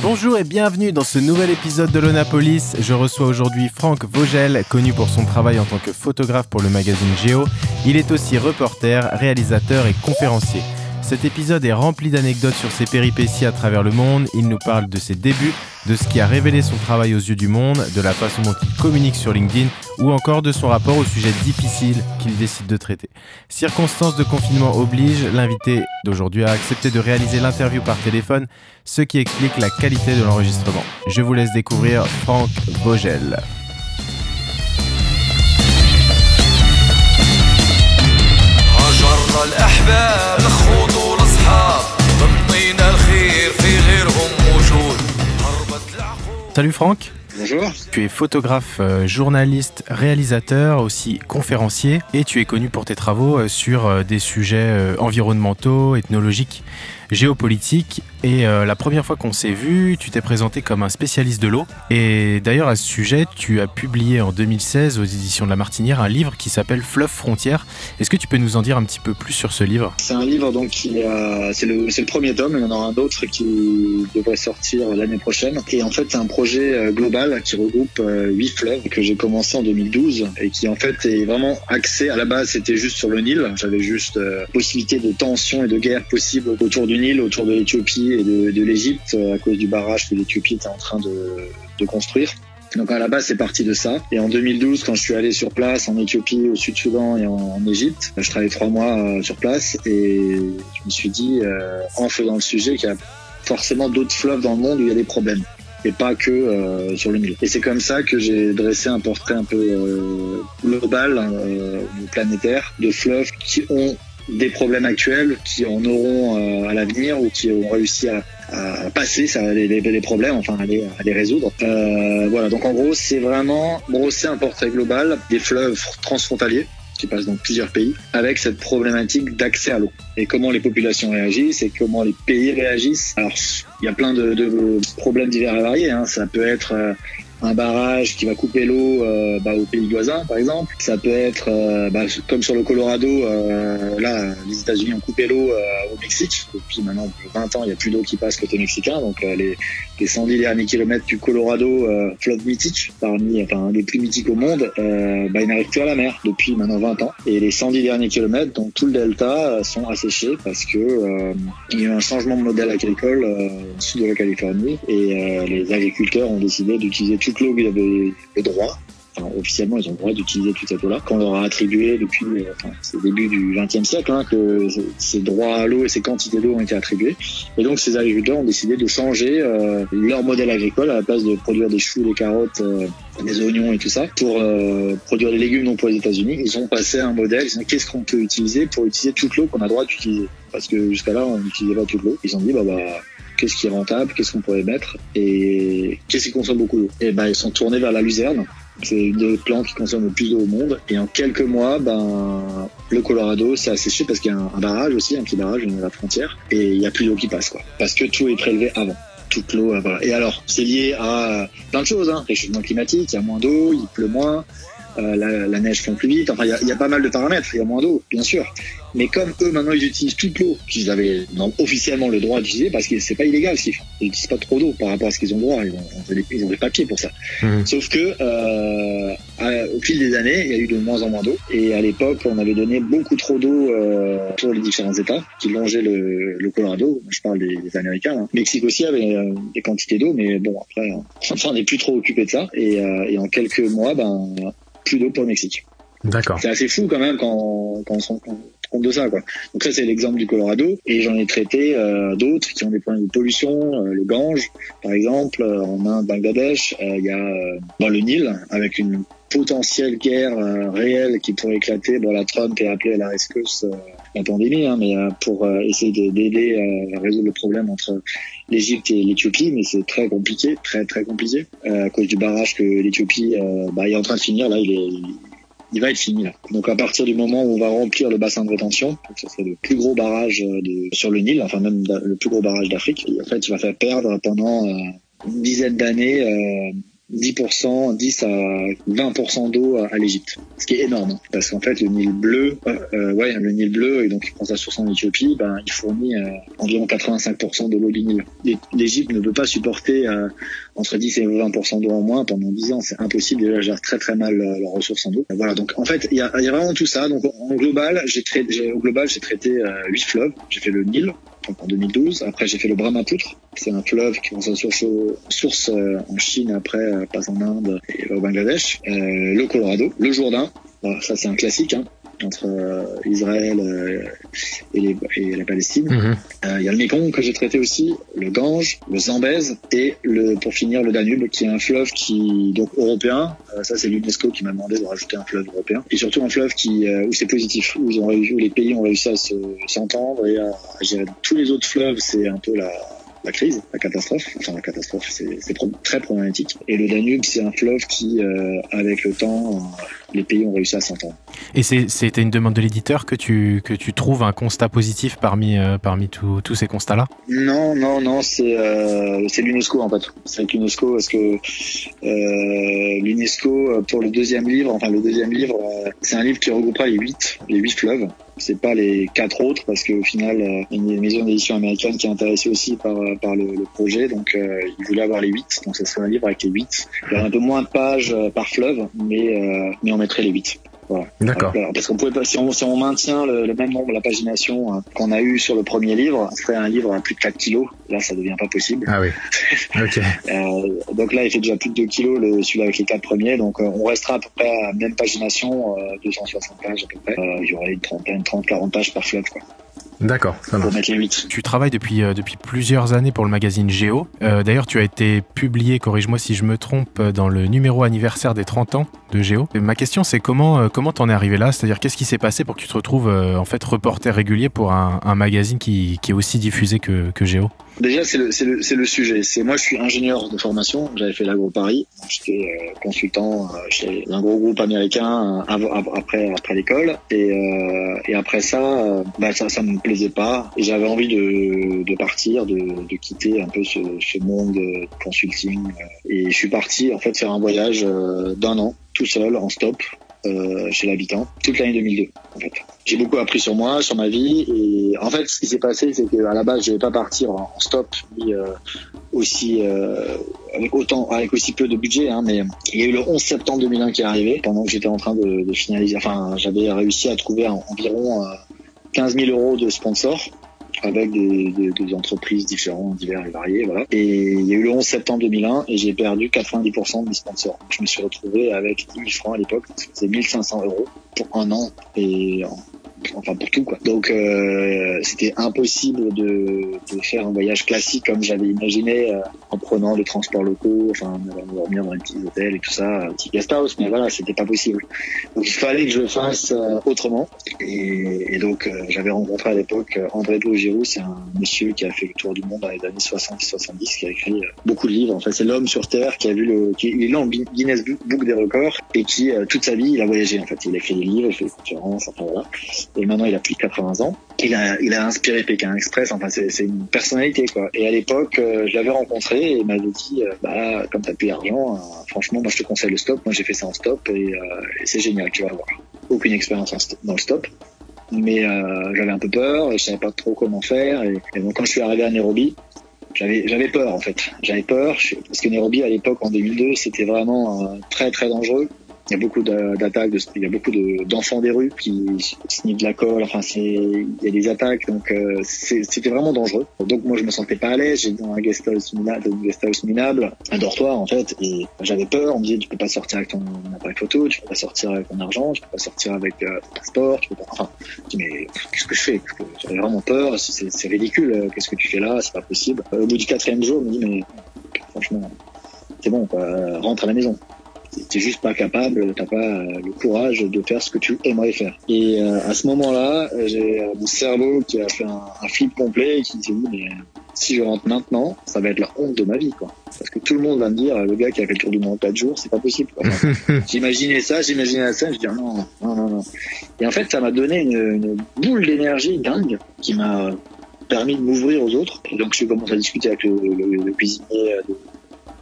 Bonjour et bienvenue dans ce nouvel épisode de l'Onapolis. Je reçois aujourd'hui Franck Vogel, connu pour son travail en tant que photographe pour le magazine Géo. Il est aussi reporter, réalisateur et conférencier. Cet épisode est rempli d'anecdotes sur ses péripéties à travers le monde. Il nous parle de ses débuts, de ce qui a révélé son travail aux yeux du monde, de la façon dont il communique sur LinkedIn ou encore de son rapport aux sujets difficiles qu'il décide de traiter. Circonstances de confinement oblige, l'invité d'aujourd'hui a accepté de réaliser l'interview par téléphone, ce qui explique la qualité de l'enregistrement. Je vous laisse découvrir Franck Vogel. Salut Franck. Bonjour. Tu es photographe, journaliste, réalisateur, aussi conférencier et tu es connu pour tes travaux sur des sujets environnementaux, ethnologiques, géopolitiques. Et la première fois qu'on s'est vu, tu t'es présenté comme un spécialiste de l'eau. Et d'ailleurs, à ce sujet, tu as publié en 2016 aux éditions de La Martinière un livre qui s'appelle Fleuve Frontières. Est-ce que tu peux nous en dire un petit peu plus sur ce livre ? C'est un livre donc c'est le premier tome, il y en aura un autre qui devrait sortir l'année prochaine. Et en fait, c'est un projet global qui regroupe 8 fleuves que j'ai commencé en 2012 et qui en fait est vraiment axé. À la base, c'était juste sur le Nil. J'avais juste possibilité de tensions et de guerres possibles autour du Nil, autour de l'Éthiopie et de l'Égypte à cause du barrage que l'Éthiopie était en train de construire. Donc à la base c'est parti de ça. Et en 2012 quand je suis allé sur place en Éthiopie, au Sud-Soudan et en Égypte, je travaillais 3 mois sur place et je me suis dit en faisant le sujet qu'il y a forcément d'autres fleuves dans le monde où il y a des problèmes et pas que sur le Nil. Et c'est comme ça que j'ai dressé un portrait un peu global, planétaire, de fleuves qui ont des problèmes actuels, qui en auront à l'avenir ou qui ont réussi à passer les problèmes, enfin à les résoudre. Voilà, donc en gros c'est vraiment brosser un portrait global des fleuves transfrontaliers qui passent dans plusieurs pays, avec cette problématique d'accès à l'eau et comment les populations réagissent et comment les pays réagissent. Alors il y a plein de problèmes divers et variés, hein. Ça peut être un barrage qui va couper l'eau aux pays voisins, par exemple. Ça peut être, comme sur le Colorado, là, les États-Unis ont coupé l'eau au Mexique. Depuis maintenant 20 ans, il n'y a plus d'eau qui passe côté mexicain. Donc les 110 derniers kilomètres du Colorado, fleuve mythique, un des plus mythiques au monde, ils n'arrivent plus à la mer depuis maintenant 20 ans. Et les 110 derniers kilomètres, donc tout le delta, sont asséchés parce que il y a eu un changement de modèle agricole au sud de la Californie et les agriculteurs ont décidé d'utiliser toute l'eau qu'ils avaient le droit. Enfin, officiellement, ils ont le droit d'utiliser toute cette eau-là, qu'on leur a attribué depuis c'est le début du XXe siècle, que ces droits à l'eau et ces quantités d'eau ont été attribués. Et donc, ces agriculteurs ont décidé de changer leur modèle agricole à la place de produire des choux, des carottes, des oignons et tout ça, pour produire des légumes non pour les États-Unis. Ils ont passé à un modèle, ils ont dit qu'est-ce qu'on peut utiliser pour utiliser toute l'eau qu'on a le droit d'utiliser. Parce que jusqu'à là, on n'utilisait pas toute l'eau. Ils ont dit, qu'est-ce qui est rentable, qu'est-ce qu'on pourrait mettre et qu'est-ce qui consomme beaucoup d'eau. Et ils sont tournés vers la luzerne. C'est une des plantes qui consomme le plus d'eau au monde. Et en quelques mois, le Colorado s'est asséché parce qu'il y a un barrage aussi, un petit barrage à la frontière. Et il n'y a plus d'eau qui passe, quoi. Parce que tout est prélevé avant. Toute l'eau, voilà. Et alors, c'est lié à plein de choses, réchauffement climatique, il y a moins d'eau, il pleut moins. La neige fond plus vite, enfin il y a pas mal de paramètres, il y a moins d'eau bien sûr, mais comme eux maintenant ils utilisent toute l'eau qu'ils avaient officiellement le droit d'utiliser parce que c'est pas illégal ce qu'ils font, ils n'utilisent pas trop d'eau par rapport à ce qu'ils ont le droit, ils ont des papiers pour ça. Sauf que au fil des années il y a eu de moins en moins d'eau et à l'époque on avait donné beaucoup trop d'eau pour les différents états qui longeaient le Colorado, je parle des Américains, Mexique aussi avait des quantités d'eau, mais bon après on n'est plus trop occupé de ça et en quelques mois plus d'eau pour le Mexique. D'accord. C'est assez fou quand même quand on se rend compte de ça, quoi. Donc ça c'est l'exemple du Colorado et j'en ai traité d'autres qui ont des problèmes de pollution, le Gange par exemple, en Inde, Bangladesh, il y a le Nil avec une potentielle guerre réelle qui pourrait éclater. La Trump est appelé à la rescousse la pandémie, mais pour essayer d'aider à résoudre le problème entre l'Égypte et l'Éthiopie, mais c'est très compliqué, très très compliqué à cause du barrage que l'Éthiopie est en train de finir. Là, il va être fini là. Donc à partir du moment où on va remplir le bassin de rétention, donc ça serait le plus gros barrage sur le Nil, enfin même le plus gros barrage d'Afrique, et en fait il va faire perdre pendant une dizaine d'années 10%, 10 à 20% d'eau à l'Égypte. Ce qui est énorme, hein, parce qu'en fait, le Nil bleu, le Nil bleu, et donc il prend sa source en Éthiopie, il fournit environ 85% de l'eau du Nil. L'Égypte ne peut pas supporter entre 10 et 20% d'eau en moins pendant 10 ans. C'est impossible. Déjà, gère très très mal leurs ressources en eau. Voilà. Donc, en fait, il y a vraiment tout ça. Donc, au global, j'ai traité 8 fleuves. J'ai fait le Nil, donc en 2012. Après, j'ai fait le Brahmapoutre. C'est un fleuve qui prend sa source en Chine, après passe en Inde et au Bangladesh. Le Colorado, le Jourdain. Alors, ça, c'est un classique, hein, entre Israël et la Palestine. Il y a le Mékong que j'ai traité aussi, le Gange, le Zambèze et pour finir le Danube, qui est un fleuve donc européen. Ça, c'est l'UNESCO qui m'a demandé de rajouter un fleuve européen, et surtout un fleuve où c'est positif, où les pays ont réussi à s'entendre et à gérer. Tous les autres fleuves, c'est un peu la crise, la catastrophe. Enfin, la catastrophe, c'est très problématique. Et le Danube, c'est un fleuve qui, avec le temps, les pays ont réussi à s'entendre. Et c'était une demande de l'éditeur que tu trouves un constat positif parmi tous ces constats-là? Non, c'est l'UNESCO en fait. C'est avec l'UNESCO parce que l'UNESCO pour le deuxième livre, c'est un livre qui regroupera les 8 fleuves. C'est pas les 4 autres, parce qu'au final, il y a une maison d'édition américaine qui est intéressée aussi par le projet, donc ils voulaient avoir les 8, donc ça serait un livre avec les 8. Il y aurait un peu moins de pages par fleuve, mais on mettrait les 8. Voilà. D'accord. Parce qu'on pouvait pas, si on maintient le même nombre de pagination qu'on a eu sur le premier livre, ce serait un livre à plus de 4 kilos. Là, ça devient pas possible. Ah oui. Ok. Donc là, il fait déjà plus de 2 kilos, celui-là avec les 4 premiers. Donc, on restera à peu près à la même pagination, 260 pages à peu près. Il y aurait une 30-40 pages par fleuve, quoi. D'accord, ça marche. Pour mettre les 8. Tu travailles depuis plusieurs années pour le magazine Géo. D'ailleurs, tu as été publié, corrige-moi si je me trompe, dans le numéro anniversaire des 30 ans de Géo. Et ma question, c'est comment t'en es arrivé là? C'est-à-dire, qu'est-ce qui s'est passé pour que tu te retrouves en fait reporter régulier pour un magazine qui est aussi diffusé que Géo? Déjà, c'est le sujet. Moi, je suis ingénieur de formation. J'avais fait l'AgroParis. J'étais consultant chez un gros groupe américain après l'école. Et après ça, ça me plaisait pas. Et j'avais envie de partir, de quitter un peu ce monde de consulting. Et je suis parti en fait faire un voyage d'1 an, tout seul, en stop. Chez l'habitant, toute l'année 2002 en fait. J'ai beaucoup appris sur moi, sur ma vie, et en fait ce qui s'est passé, c'est qu'à la base je devais pas partir en stop avec aussi peu de budget, hein, mais il y a eu le 11 septembre 2001 qui est arrivé, pendant que j'étais en train de finaliser, j'avais réussi à trouver environ 15 000 euros de sponsors avec des entreprises divers et variées, voilà. Et il y a eu le 11 septembre 2001 et j'ai perdu 90% de mes sponsors. Donc, je me suis retrouvé avec 10 000 francs à l'époque, c'est 1 500 euros pour 1 an et pour tout, quoi. Donc c'était impossible de faire un voyage classique comme j'avais imaginé, en prenant les transports locaux, dormir dans les petits hôtels et tout ça, un petit guest house, mais voilà, c'était pas possible. Donc il fallait que je le fasse autrement. Et donc j'avais rencontré à l'époque André Giroux, c'est un monsieur qui a fait le tour du monde dans les années 60-70, qui a écrit beaucoup de livres. En fait, c'est l'homme sur Terre qui il est là en Guinness Book des records, et qui toute sa vie il a voyagé. En fait, il a écrit des livres, il fait des conférences, voilà. Et maintenant il a plus de 80 ans. Il a inspiré Pékin Express. C'est une personnalité, quoi. Et à l'époque, je l'avais rencontré et il m'avait dit, comme t'as plus d'argent, franchement, moi je te conseille le stop. Moi j'ai fait ça en stop et c'est génial, tu vas voir. Aucune expérience dans le stop, mais j'avais un peu peur et je savais pas trop comment faire. Et donc quand je suis arrivé à Nairobi, j'avais peur en fait. J'avais peur parce que Nairobi à l'époque en 2002, c'était vraiment très très dangereux. Il y a beaucoup d'attaques, il y a beaucoup d'enfants des rues qui sniffent de la colle. Il y a des attaques, donc c'était vraiment dangereux. Donc moi je me sentais pas à l'aise. J'étais dans un guest house minable, un dortoir en fait, et j'avais peur. On me disait tu peux pas sortir avec ton appareil photo, tu peux pas sortir avec ton argent, tu peux pas sortir avec ton passeport, tu peux pas. Je dis mais qu'est-ce que je fais? J'avais vraiment peur. C'est ridicule. Qu'est-ce que tu fais là? C'est pas possible. Au bout du 4e jour, on me dit mais franchement c'est bon, quoi, rentre à la maison. T'es juste pas capable, t'as pas le courage de faire ce que tu aimerais faire. Et à ce moment-là, j'ai mon cerveau qui a fait un flip complet et qui s'est dit mais si je rentre maintenant, ça va être la honte de ma vie, quoi. Parce que tout le monde va me dire le gars qui a fait le tour du monde en 4 jours, c'est pas possible, quoi. J'imaginais ça, je dis non. Et en fait, ça m'a donné une boule d'énergie dingue qui m'a permis de m'ouvrir aux autres. Et donc, je commence à discuter avec le cuisinier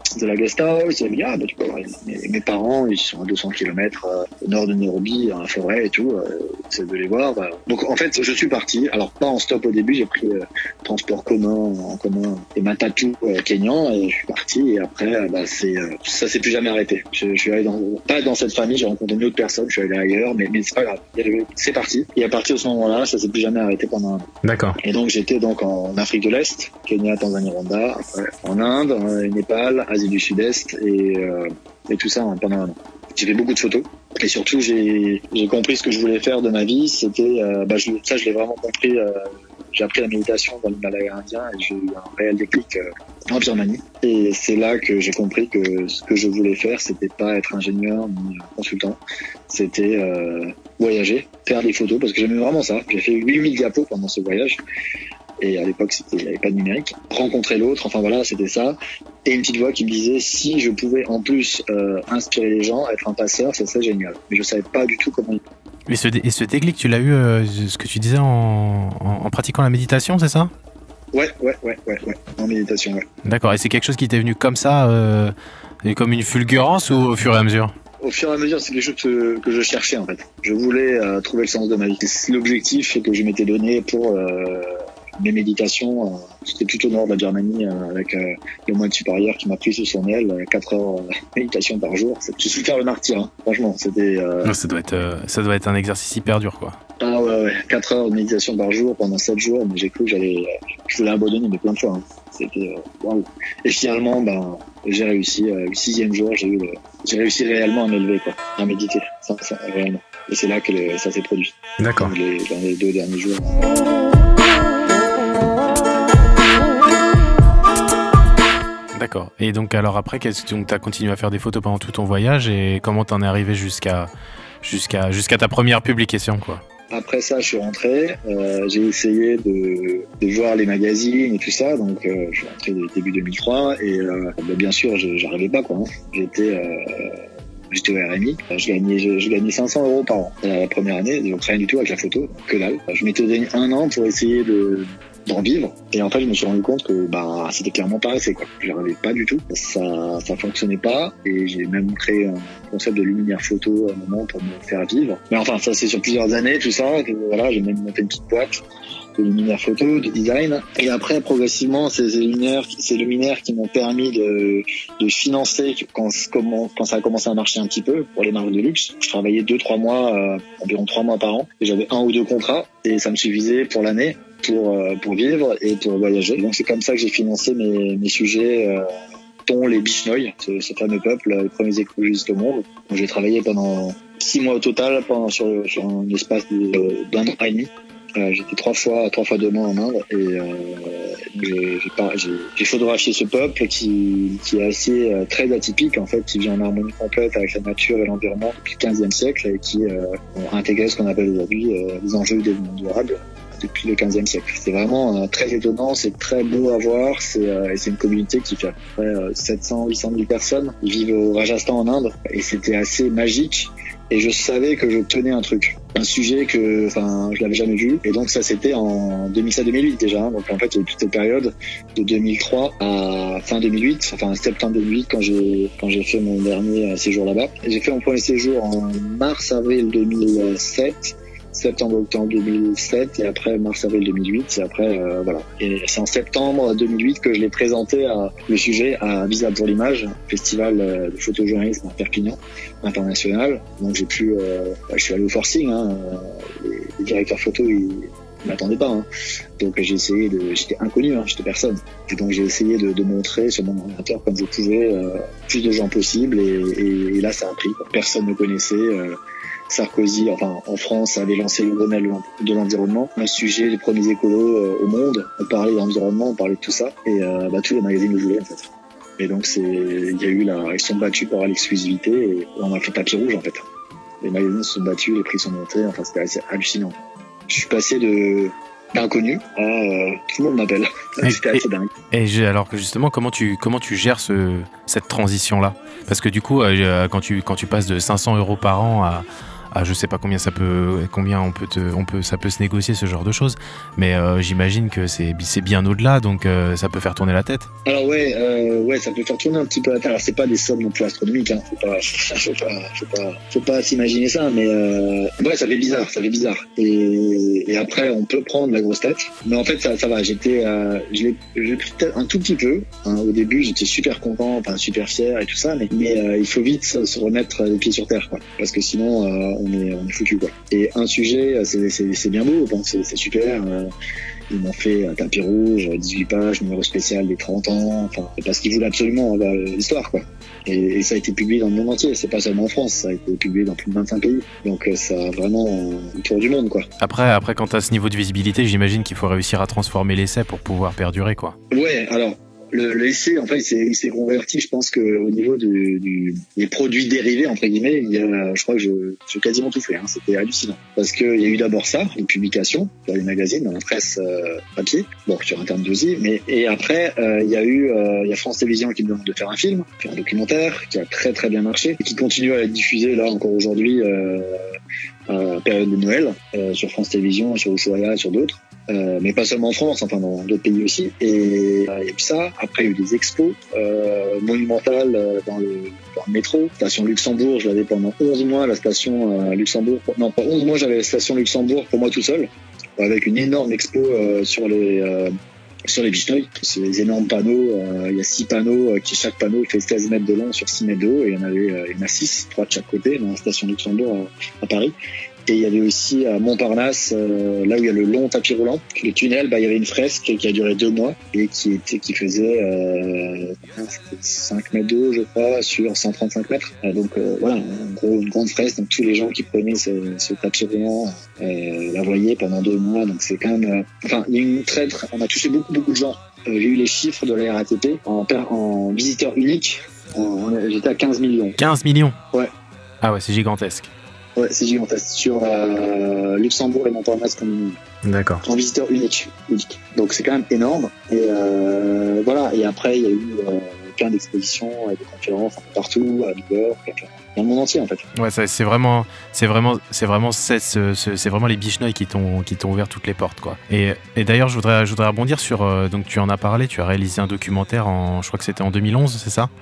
de la guest house. Il m'a dit, tu peux voir mes parents, ils sont à 200 km au nord de Nairobi, dans la forêt et tout, c'est de les voir. Donc en fait, je suis parti. Alors pas en stop au début, j'ai pris transport en commun et matatu kényan et je suis parti. Et après, ça s'est plus jamais arrêté. Je suis allé pas dans cette famille, j'ai rencontré une autre personne, je suis allé ailleurs, mais c'est pas grave. C'est parti. Et à partir de ce moment-là, ça s'est plus jamais arrêté pendant un an. D'accord. Et donc j'étais donc en Afrique de l'Est, Kenya, Tanzanie, Rwanda, après en Inde, Népal, Asie du Sud-Est et tout ça pendant un an. J'ai fait beaucoup de photos et surtout j'ai compris ce que je voulais faire de ma vie. C'était je l'ai vraiment compris. J'ai appris la méditation dans l'Himalaya indien et j'ai eu un réel déclic en Birmanie. Et c'est là que j'ai compris que ce que je voulais faire, c'était pas être ingénieur ni consultant, c'était voyager, faire des photos parce que j'aimais vraiment ça. J'ai fait 8000 diapos pendant ce voyage. Et à l'époque, il n'y avait pas de numérique. Rencontrer l'autre, enfin voilà, c'était ça. Et une petite voix qui me disait, si je pouvais en plus inspirer les gens, être un passeur, ça serait génial. Mais je savais pas du tout comment. Et ce déclic, tu l'as eu, ce que tu disais en pratiquant la méditation, c'est ça ? Ouais, en méditation, ouais. D'accord, et c'est quelque chose qui t'est venu comme ça, comme une fulgurance ou au fur et à mesure ? Au fur et à mesure, c'est quelque chose que je cherchais en fait. Je voulais trouver le sens de ma vie. C'est l'objectif que je m'étais donné pour mes méditations. C'était tout au nord de la Birmanie avec le moine supérieur qui m'a pris sous son aile, 4 heures de méditation par jour. Je suis faire le martyr, hein. Franchement, c'était... Ça doit être un exercice hyper dur, quoi. Ah ouais, 4 heures de méditation par jour pendant 7 jours, mais j'ai cru que je voulais abandonner, mais plein de fois. Hein. C'était waouh. Et finalement, j'ai réussi. Le 6e jour, j'ai réussi réellement à m'élever, quoi, à méditer, ça réellement. Et c'est là que ça s'est produit. D'accord. Dans les 2 derniers jours. D'accord. Et donc alors après, tu as continué à faire des photos pendant tout ton voyage et comment t'en es arrivé jusqu'à ta première publication, quoi? Après ça, je suis rentré, j'ai essayé de voir les magazines et tout ça, donc je suis rentré début 2003 et bien sûr, j'arrivais pas, quoi. Hein. J'étais au RMI, je gagnais 500 € par an la première année, donc rien du tout avec la photo, que dalle. Je m'étais donné un an pour essayer d'en vivre et en fait je me suis rendu compte que c'était clairement pas assez, quoi. J'arrivais pas du tout, ça fonctionnait pas et j'ai même créé un concept de luminaire photo à un moment pour me faire vivre. Mais enfin ça c'est sur plusieurs années tout ça, voilà, j'ai même monté une petite boîte de luminaire photo, de design. Et après, progressivement, ces luminaires qui m'ont permis de financer quand ça a commencé à marcher un petit peu pour les marques de luxe. Je travaillais 2-3 mois, environ 3 mois par an. Et j'avais 1 ou 2 contrats et ça me suffisait pour l'année pour vivre et pour voyager. Donc c'est comme ça que j'ai financé mes sujets, dont les Bishnoï, ce fameux peuple, les premiers écologistes au monde. Donc j'ai travaillé pendant 6 mois au total, sur un espace d'un an et demi. J'étais 3 fois 2 mois en Inde et j'ai photographié ce peuple qui est assez très atypique, en fait, qui vit en harmonie complète avec la nature et l'environnement depuis le 15e siècle et qui ont intégré ce qu'on appelle aujourd'hui les enjeux du développement durable depuis le 15e siècle. C'est vraiment très étonnant, c'est très beau à voir, et c'est une communauté qui fait à peu près 700-800 000 personnes. Ils vivent au Rajasthan en Inde et c'était assez magique. Et je savais que je tenais un truc, un sujet que, je l'avais jamais vu. Et donc ça, c'était en 2007-2008 déjà. Hein. Donc en fait, il y a eu toute cette période de 2003 à fin 2008, septembre 2008 quand j'ai fait mon dernier séjour là-bas. J'ai fait mon premier séjour en mars-avril 2007. Septembre-octobre 2007 et après mars-avril 2008 et après voilà. Et c'est en septembre 2008 que je l'ai présenté le sujet à Visa pour l'image, festival de photojournalisme à Perpignan international. Donc j'ai pu, je suis allé au forcing, hein, les directeurs photo ils m'attendaient pas, hein. Donc j'ai essayé j'étais inconnu, hein, j'étais personne. Et donc j'ai essayé de montrer sur mon ordinateur comme je pouvais plus de gens possible et là ça a pris, quoi. Personne ne connaissait. Sarkozy, en France, avait lancé le Grenelle de l'environnement, un sujet des premiers écolos au monde. On parlait d'environnement, on parlait de tout ça, et tous les magazines le voulaient en fait. Et donc ils sont battus par l'exclusivité et on a fait tapis rouge en fait. Les magazines se sont battus, les prix sont montés, c'était assez hallucinant. Je suis passé d'inconnu à tout le monde m'appelle. C'était assez dingue. Alors que justement, comment tu gères cette transition-là ? Parce que du coup, quand tu passes de 500 € par an je sais pas combien ça peut se négocier ce genre de choses, mais j'imagine que c'est bien au-delà, donc ça peut faire tourner la tête. Alors ouais, ça peut faire tourner un petit peu la tête. Alors c'est pas des sommes non plus astronomiques, hein. Faut pas s'imaginer ça, mais ouais, ça fait bizarre. Et après, on peut prendre la grosse tête, mais en fait, ça va. Je l'ai pris un tout petit peu. Hein. Au début, j'étais super content, super fier et tout ça, mais il faut vite se remettre les pieds sur terre, quoi, parce que sinon, on est foutu, quoi. Et un sujet, c'est bien beau, bon, c'est super. Ils m'ont fait un tapis rouge, 18 pages, numéro spécial des 30 ans, parce qu'ils voulaient absolument avoir l'histoire, quoi. Et ça a été publié dans le monde entier, c'est pas seulement en France, ça a été publié dans plus de 25 pays. Donc ça a vraiment un tour du monde, quoi. Après quand t'as ce niveau de visibilité, j'imagine qu'il faut réussir à transformer l'essai pour pouvoir perdurer, quoi. Ouais, alors... L'essai, en fait, il s'est converti, je pense, qu'au niveau des produits dérivés, entre guillemets, je crois que j'ai quasiment tout fait, hein. C'était hallucinant. Parce qu'il y a eu d'abord ça, une publication dans les magazines, dans la presse papier, bon, sur Internet aussi, et après, il y a France Télévisions qui me demande de faire un film, un documentaire, qui a très très bien marché, et qui continue à être diffusé, là, encore aujourd'hui, période de Noël, sur France Télévisions, sur Ushuaïa, sur d'autres. Mais pas seulement en France, enfin dans d'autres pays aussi. Et il y a eu ça. Après, il y a eu des expos monumentales dans le métro. Station Luxembourg, je l'avais pendant 11 mois, la station Luxembourg. Non, pas 11 mois, j'avais la station Luxembourg pour moi tout seul, avec une énorme expo sur les Vichnoi. C'est des énormes panneaux. Il y a 6 panneaux, chaque panneau fait 16 mètres de long sur 6 mètres de haut. Et il y en a 6, 3 de chaque côté, dans la station Luxembourg à Paris. Et il y avait aussi à Montparnasse, là où il y a le long tapis roulant, le tunnel, il y avait une fresque qui a duré 2 mois et qui faisait 5 mètres de haut, je crois, sur 135 mètres. Donc voilà, une grande fresque. Donc tous les gens qui prenaient ce tapis roulant la voyaient pendant 2 mois. Donc c'est quand même... il y a une on a touché beaucoup de gens. J'ai eu les chiffres de la RATP en visiteurs uniques. J'étais à 15 millions. 15 millions? Ouais. Ah ouais, c'est gigantesque. Ouais, c'est gigantesque. Sur Luxembourg et Montparnasse comme d'accord. En visiteur unique. Donc c'est quand même énorme. Et voilà. Et après, il y a eu plein d'expositions et de conférences un peu partout, à New York, dans le monde entier en fait. Ouais, c'est vraiment les Vichnoi qui t'ont ouvert toutes les portes, quoi. Et d'ailleurs, je voudrais rebondir sur donc tu en as parlé, tu as réalisé un documentaire je crois que c'était en 2011, c'est ça,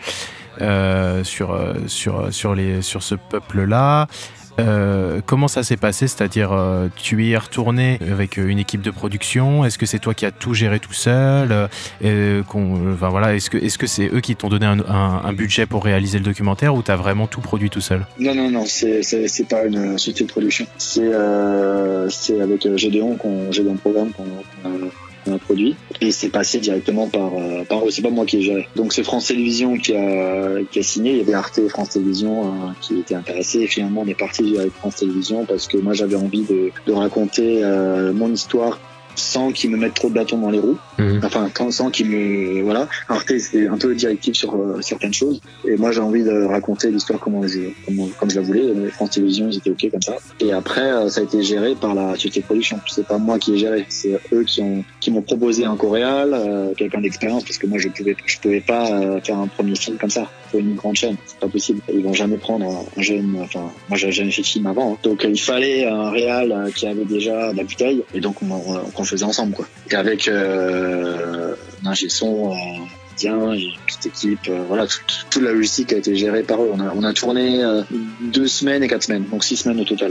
sur ce peuple-là. Comment ça s'est passé? C'est-à-dire, tu y es retourné avec une équipe de production? Est-ce que c'est toi qui as tout géré tout seul? Voilà, est-ce que c'est eux qui t'ont donné un budget pour réaliser le documentaire, ou t'as vraiment tout produit tout seul? Non, c'est pas une société de production. C'est avec Gédéon Programme qu'on a produit, et c'est passé directement par eux. C'est pas moi qui ai géré. Donc c'est France Télévisions qui a signé. Il y avait Arte et France Télévisions qui étaient intéressés, et finalement on est parti avec France Télévisions parce que moi j'avais envie de raconter mon histoire sans qu'ils me mettent trop de bâtons dans les roues. Enfin, sans qu'ils me... Voilà. Arte, c'était un peu directif sur certaines choses. Et moi, j'ai envie de raconter l'histoire comme je la voulais. France Télévisions, ils étaient OK comme ça. Et après, ça a été géré par la société de production. C'est pas moi qui ai géré. C'est eux qui m'ont proposé un coréal, quelqu'un d'expérience, parce que moi, je pouvais pas faire un premier film comme ça. Pour une grande chaîne. C'est pas possible. Ils vont jamais prendre un jeune... Enfin, moi, j'avais jamais fait de film avant. Hein. Donc, il fallait un réal qui avait déjà de la bouteille. Et donc, on faisait ensemble, quoi. Et avec un ingé son une petite équipe, voilà, toute la logistique a été gérée par eux. On a tourné 2 semaines et 4 semaines, donc 6 semaines au total.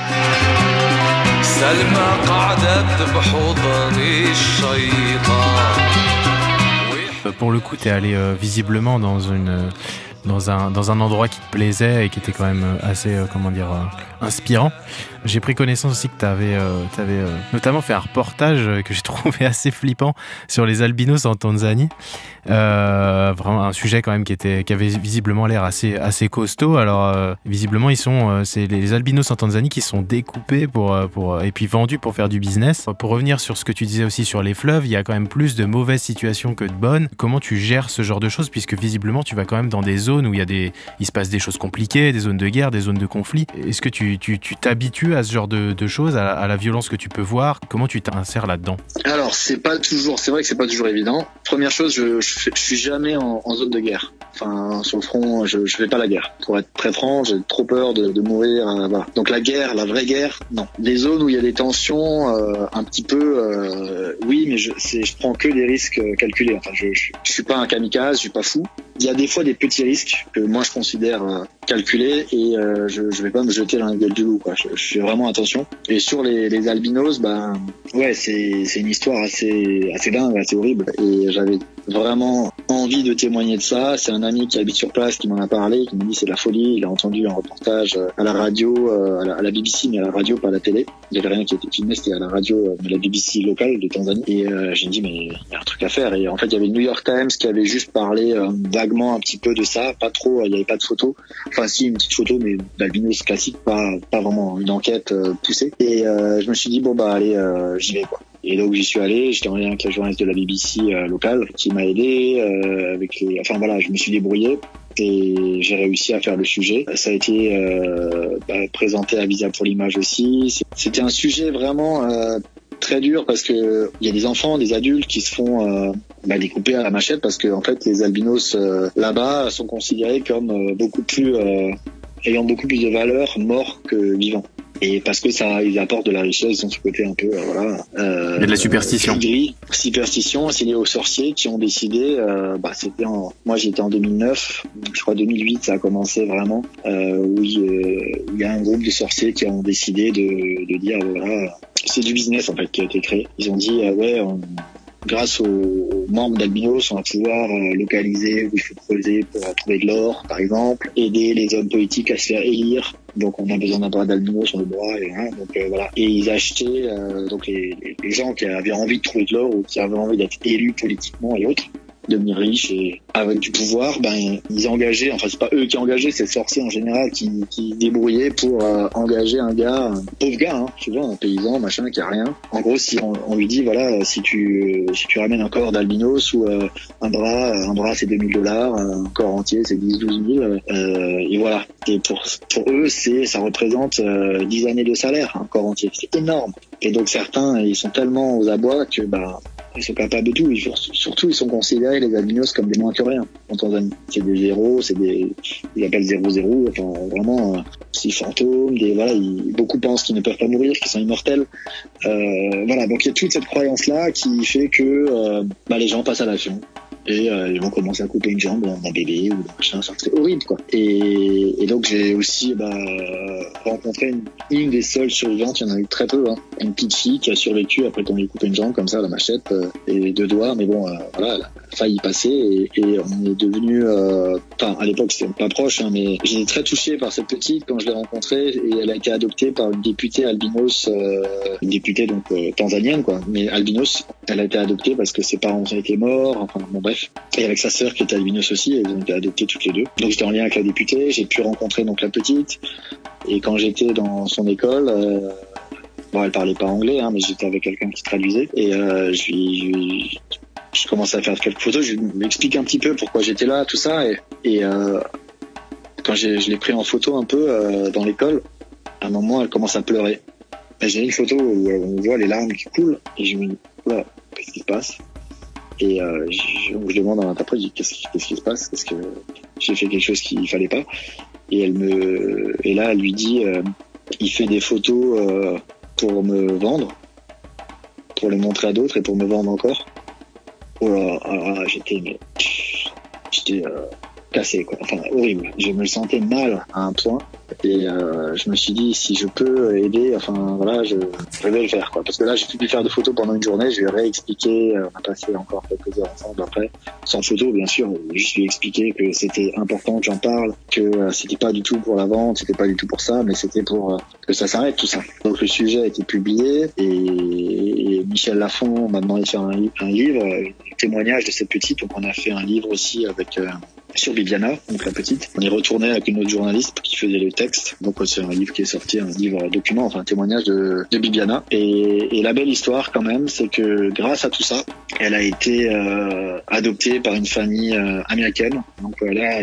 Pour le coup, t'es allé visiblement dans un endroit qui te plaisait et qui était quand même assez, inspirant. J'ai pris connaissance aussi que t'avais notamment fait un reportage que j'ai trouvé assez flippant sur les albinos en Tanzanie. Vraiment un sujet quand même qui avait visiblement l'air assez costaud. Alors visiblement c'est les albinos en Tanzanie qui sont découpés et puis vendus pour faire du business. Pour revenir sur ce que tu disais aussi sur les fleuves, il y a quand même plus de mauvaises situations que de bonnes. Comment tu gères ce genre de choses, puisque visiblement tu vas quand même dans des zones où il se passe des choses compliquées, des zones de guerre, des zones de conflit. Est-ce que tu t'habitues à ce genre de choses, à la violence que tu peux voir? Comment tu t'insères là-dedans? Alors, c'est vrai que c'est pas toujours évident. Première chose, je suis jamais en zone de guerre. Enfin, sur le front, je fais pas la guerre. Pour être très franc, j'ai trop peur de mourir. Voilà. Donc la vraie guerre, non. Les zones où il y a des tensions, un petit peu, oui, mais je prends que des risques calculés. Enfin, je suis pas un kamikaze, je suis pas fou. Il y a des fois des petits risques que moi je considère calculés et je vais pas me jeter dans la gueule du loup, quoi. Je fais vraiment attention. Et sur les albinos, ouais, c'est une histoire assez dingue, assez horrible. Et j'avais vraiment envie de témoigner de ça. C'est un ami qui habite sur place qui m'en a parlé, qui m'a dit c'est de la folie. Il a entendu un reportage à la radio, à la BBC, mais à la radio, pas à la télé. Il y avait rien qui était filmé, c'était à la radio de la BBC locale de Tanzanie. Et j'ai dit mais il y a un truc à faire. Et en fait il y avait le New York Times qui avait juste parlé vaguement un petit peu de ça, pas trop. Il y avait pas de photos. Enfin si, une petite photo, mais d'albinos classique, pas vraiment une enquête poussée. Et je me suis dit allez, j'y vais, quoi. Et donc j'y suis allé, j'étais en lien avec la journaliste de la BBC locale qui m'a aidé je me suis débrouillé et j'ai réussi à faire le sujet. Ça a été présenté à Visa pour l'image aussi. C'était un sujet vraiment très dur parce que il y a des enfants, des adultes qui se font découper à la machette parce que en fait les albinos là-bas sont considérés comme ayant beaucoup plus de valeur morts que vivants. Et parce que ils apportent de la richesse, ils ont ce côté un peu, il y a de la superstition. Superstition, c'est lié aux sorciers qui ont décidé, moi j'étais en 2009, je crois 2008 ça a commencé vraiment, où il y a un groupe de sorciers qui ont décidé de dire, c'est du business en fait qui a été créé. Ils ont dit, grâce aux membres d'Albinos, on va pouvoir localiser où il faut creuser pour trouver de l'or, par exemple, aider les hommes politiques à se faire élire. Donc on a besoin d'un bras d'albinos sur le bras, voilà. Et ils achetaient les gens qui avaient envie de trouver de l'or ou qui avaient envie d'être élus politiquement et autres, devenir riches et avec du pouvoir, ils engageaient, enfin c'est pas eux qui engageaient, c'est le sorcier en général qui débrouillait pour engager un pauvre gars, tu vois, un paysan, machin, qui a rien. En gros, si on lui dit, voilà, si tu ramènes un corps d'albinos ou un bras c'est $2000, un corps entier c'est 10-12 000, et voilà. Et pour eux, ça représente 10 années de salaire, un corps entier. C'est énorme. Et donc certains, ils sont tellement aux abois que ils sont capables de tout. Surtout, ils sont considérés, les albinos, comme des moins que rien en Tanzanie. C'est des zéros, ils appellent 0-0, enfin vraiment, c'est fantômes, beaucoup pensent qu'ils ne peuvent pas mourir, qu'ils sont immortels. Donc il y a toute cette croyance-là qui fait que les gens passent à l'action. Et ils vont commencer à couper une jambe d'un bébé ou d'un machin, c'est horrible, quoi. Et donc j'ai aussi rencontré une des seules survivantes, il y en a eu très peu, une petite fille qui a survécu après qu'on lui coupe une jambe comme ça, la machette et 2 doigts, mais bon, elle a failli y passer et on est devenu, à l'époque c'était pas proche, mais j'étais très touché par cette petite quand je l'ai rencontrée et elle a été adoptée par une députée albinos, une députée donc tanzanienne, quoi, mais albinos. Elle a été adoptée parce que ses parents ont été morts, bref. Et avec sa sœur qui était albinos aussi, elles ont été adoptées toutes les deux. Donc j'étais en lien avec la députée, j'ai pu rencontrer donc la petite. Et quand j'étais dans son école, elle parlait pas anglais, mais j'étais avec quelqu'un qui traduisait. Et je commençais à faire quelques photos, je lui explique un petit peu pourquoi j'étais là, tout ça. Et quand je l'ai pris en photo un peu dans l'école, à un moment elle commence à pleurer. Et j'ai une photo où on voit les larmes qui coulent et je me dis, oula, qu'est-ce qui se passe? Et je demande à l'interprète, je dis qu'est-ce qui se passe? Est-ce que j'ai fait quelque chose qu'il fallait pas? Et là elle lui dit, il fait des photos pour me vendre, pour les montrer à d'autres et pour me vendre encore. Oh là, j'étais cassé, quoi. Enfin, horrible. Je me sentais mal à un point. Et je me suis dit, si je peux aider, je vais le faire, quoi. Parce que là, j'ai pu faire de photos pendant une journée. Je lui ai réexpliqué. On a passé encore quelques heures ensemble après, sans photo, bien sûr. Je lui ai expliqué que c'était important que j'en parle, que c'était pas du tout pour la vente, c'était pas du tout pour ça, mais c'était pour que ça s'arrête, tout ça. Donc le sujet a été publié et Michel Lafon m'a demandé de faire un livre, témoignage de cette petite. Donc on a fait un livre aussi avec sur Bibiana, donc la petite. On y retournait avec une autre journaliste qui faisait le texte. Donc c'est un livre qui est sorti, un livre document, enfin un témoignage de Bibiana. Et la belle histoire quand même, c'est que grâce à tout ça, elle a été adoptée par une famille américaine. Donc elle a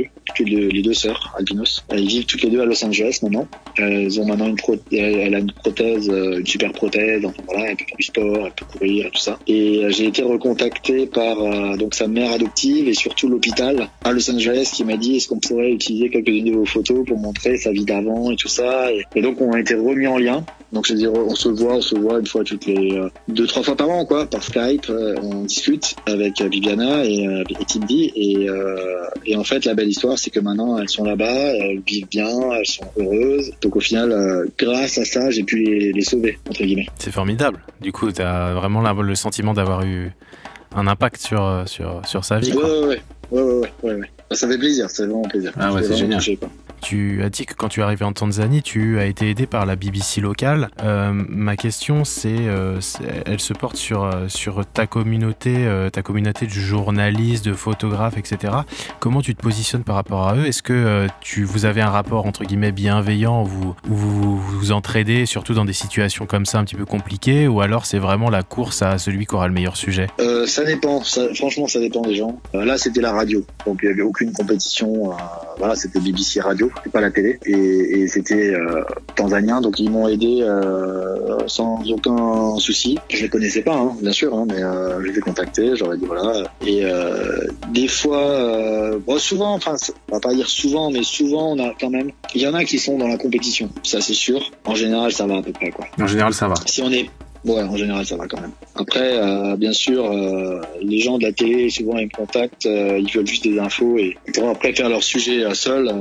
les deux sœurs albinos. Elles vivent toutes les deux à Los Angeles maintenant. Elles ont maintenant elle a une prothèse, une super prothèse. Enfin voilà, elle peut faire du sport, elle peut courir et tout ça. Et j'ai été recontacté par donc sa mère adoptive et surtout l'hôpital à Los Angeles qui m'a dit est-ce qu'on pourrait utiliser quelques-unes de vos photos pour montrer sa vie d'avant et tout ça. Et donc on a été remis en lien. Donc je veux dire, on se voit une fois toutes les 2-3 fois par an quoi, par Skype, on discute avec Bibiana et Tindy et en fait la belle histoire c'est que maintenant elles sont là-bas, elles vivent bien, elles sont heureuses. Donc au final grâce à ça, j'ai pu les sauver entre guillemets. C'est formidable. Du coup, tu as vraiment le sentiment d'avoir eu un impact sur sa vie. Ouais. Ça fait plaisir, c'est vraiment plaisir. Ah ouais, c'est génial. Touché, quoi. Tu as dit que quand tu es arrivé en Tanzanie, tu as été aidé par la BBC locale. Ma question, elle se porte sur ta communauté de journalistes, de photographes, etc. Comment tu te positionnes par rapport à eux ? Est-ce que vous avez un rapport entre guillemets bienveillant où vous vous entraidez, surtout dans des situations comme ça un petit peu compliquées, ou alors c'est vraiment la course à celui qui aura le meilleur sujet ? Ça dépend. Franchement, ça dépend des gens. Là, c'était la radio, donc il n'y avait aucune compétition. Voilà, c'était BBC Radio. C'était pas la télé et c'était tanzanien, donc ils m'ont aidé sans aucun souci. Je les connaissais pas bien sûr mais je les ai contactés, j'aurais dit voilà et des fois souvent, enfin on va pas dire souvent, mais souvent on a quand même, il y en a qui sont dans la compétition, ça c'est sûr. En général ça va à peu près quoi. En général ça va. Si on est en général, ça va quand même. Après, bien sûr, les gens de la télé, souvent, ils me contactent, ils veulent juste des infos et pour après faire leur sujet seuls,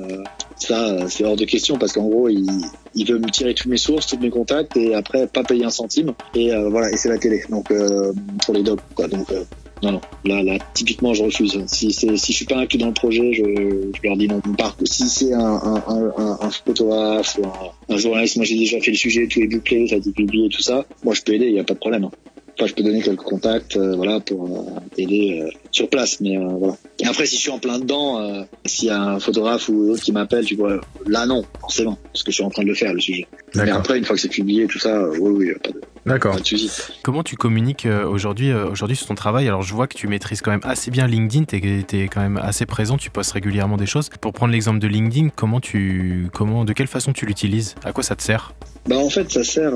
ça, c'est hors de question parce qu'en gros, ils veulent me tirer toutes mes sources, tous mes contacts et après, pas payer un centime. Et voilà, et c'est la télé. Donc, pour les docs, quoi. Donc, non. Là, typiquement, je refuse. Si je suis pas inclus dans le projet, je leur dis non. Par contre, si c'est un photographe ou un journaliste, moi j'ai déjà fait le sujet, tout est bouclé, ça a été publié, tout ça. Moi, je peux aider, il y a pas de problème. Enfin, je peux donner quelques contacts, pour aider sur place, mais voilà. Et après, si je suis en plein dedans, s'il y a un photographe ou autre qui m'appelle, tu vois, là non, forcément, parce que je suis en train de le faire le sujet. D'accord. Mais après, une fois que c'est publié, tout ça, oui, pas de. D'accord. Comment tu communiques aujourd'hui sur ton travail ? Alors je vois que tu maîtrises quand même assez bien LinkedIn, t'es quand même assez présent, tu postes régulièrement des choses. Pour prendre l'exemple de LinkedIn, de quelle façon tu l'utilises ? À quoi ça te sert ? En fait, ça sert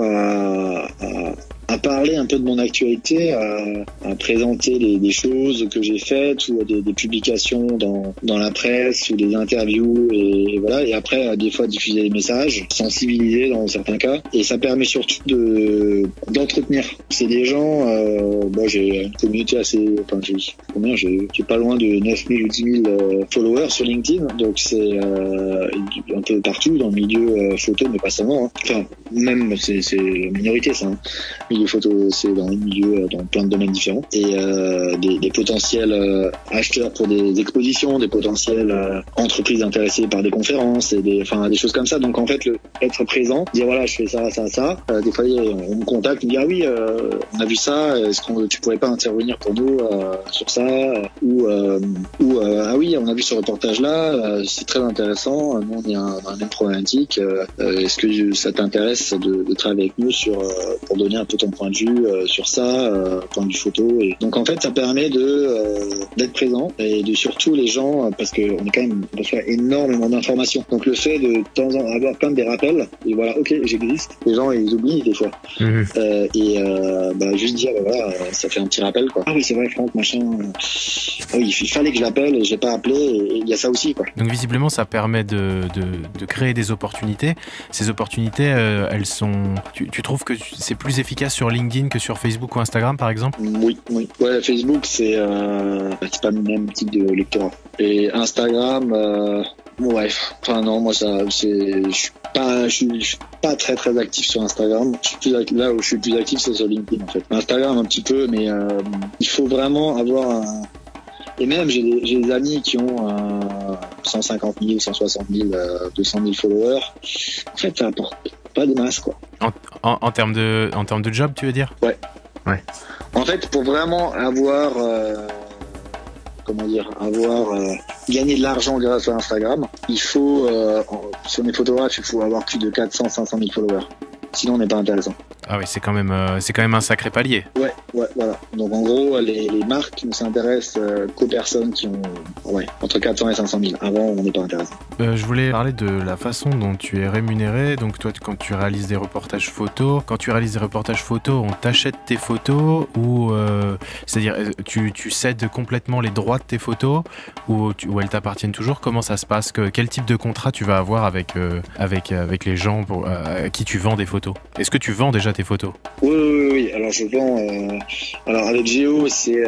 à parler un peu de mon actualité, à présenter des choses que j'ai faites ou des publications dans la presse ou des interviews et voilà. Et après, des fois, diffuser des messages, sensibiliser dans certains cas. Et ça permet surtout d'entretenir. C'est des gens, j'ai une communauté assez, j'ai pas loin de 9000 ou 10 000 followers sur LinkedIn. Donc c'est un peu partout dans le milieu photo, mais pas seulement. Enfin, même c'est la minorité ça. Milieu photo, c'est dans les milieux, dans plein de domaines différents. Et des potentiels acheteurs pour des expositions, des potentiels entreprises intéressées par des conférences et des choses comme ça. Donc en fait, être présent, dire voilà, je fais ça. Des fois, on me contacte, on me dit ah oui, on a vu ça, est-ce que tu pourrais pas intervenir pour nous sur ça ou ah oui, on a vu ce reportage-là, c'est très intéressant. Nous, on est dans la même problématique. Est-ce que ça t'intéresse de travailler avec nous pour donner un peu ton point de vue sur ça, point de vue photo. Et donc en fait, ça permet d'être présent et de surtout les gens, parce qu'on est quand même on reçoit énormément d'informations. Donc le fait de temps en temps avoir plein des rappels, et voilà, ok, j'existe. Les gens ils oublient des fois. Juste dire voilà, ça fait un petit rappel quoi. Ah oui, c'est vrai, Franck, machin. Ah oui, il fallait que je l'appelle et j'ai pas appelé. Et il y a ça aussi quoi. Donc visiblement, ça permet de créer des opportunités. Ces opportunités, elles sont. Tu trouves que c'est plus efficace sur LinkedIn que sur Facebook ou Instagram, par exemple ? Oui. Ouais, Facebook, c'est pas le même type de lectorat. Et Instagram, ouais. Enfin non, moi je suis pas très très actif sur Instagram. Là où je suis plus actif, c'est sur LinkedIn en fait. Instagram un petit peu, mais il faut vraiment avoir un. Et même, j'ai des amis qui ont 150 000, 160 000, 200 000 followers. En fait, ça apporte pas des masses, quoi. En termes de job, tu veux dire ? Ouais. En fait, pour vraiment avoir avoir gagné de l'argent grâce à Instagram, il faut, sur mes photographes, il faut avoir plus de 400-500 000 followers. Sinon, on n'est pas intéressant. Ah oui, c'est quand même un sacré palier. Ouais, voilà. Donc en gros, les marques ne s'intéressent qu'aux personnes qui ont entre 400 et 500 000. Avant, on n'est pas intéressant. Je voulais parler de la façon dont tu es rémunéré. Donc toi, quand tu réalises des reportages photos, on t'achète tes photos ou c'est-à-dire tu cèdes complètement les droits de tes photos ou elles t'appartiennent toujours? Comment ça se passe? Quel type de contrat tu vas avoir avec les gens à qui tu vends des photos? Est-ce que tu vends déjà tes photos? Oui. Alors je vends. Alors avec Géo, j'ai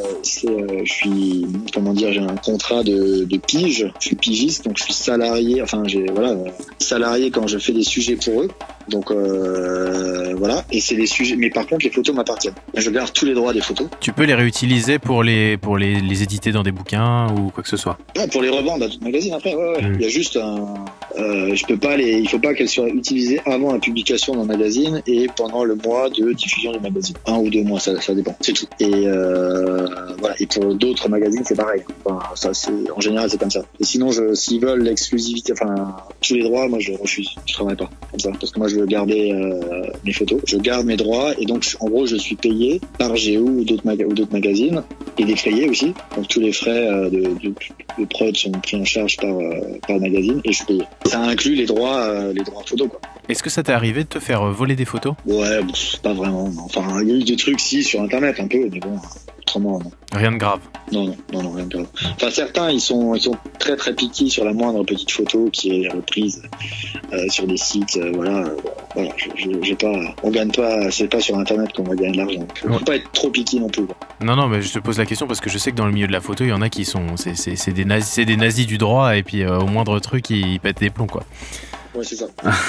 un contrat de pige. Je suis pigiste, donc je suis salarié. Salarié quand je fais des sujets pour eux. Donc voilà. Et c'est des sujets. Mais par contre, les photos m'appartiennent. Je garde tous les droits des photos. Tu peux les réutiliser pour les éditer dans des bouquins ou quoi que ce soit? Ouais, pour les revendre à tout magazine après. Ouais. Il y a juste je peux pas il faut pas qu'elles soient utilisées avant la publication dans le magazine et pendant le mois de diffusion du magazine. 1 ou 2 mois, ça dépend. C'est tout. Et voilà. Et pour d'autres magazines, c'est pareil. En général, c'est comme ça. Et sinon, s'ils veulent l'exclusivité, tous les droits, moi, je refuse. Je travaille pas comme ça. Parce que moi, je veux garder mes photos. Je garde mes droits et donc, en gros, je suis payé par Géo ou d'autres magazines et défrayé aussi. Donc, tous les frais de prod sont pris en charge par le magazine et je suis payé. Ça inclut les droits photos, quoi. Est-ce que ça t'est arrivé de te faire voler des photos? Ouais, pas vraiment. Non. Enfin, il y a eu des trucs, sur Internet, un peu, mais bon, autrement, non. Rien de grave? Non, rien de grave. Enfin, certains, ils sont très très piqués sur la moindre petite photo qui est reprise sur des sites, voilà, j'ai pas, on gagne pas, c'est pas sur Internet qu'on va gagner de l'argent. On peut pas être trop piqué non plus, quoi. Non, mais je te pose la question parce que je sais que dans le milieu de la photo, il y en a qui sont, c'est des nazis du droit et puis au moindre truc, ils pètent des plombs, quoi. Ouais, c'est ça.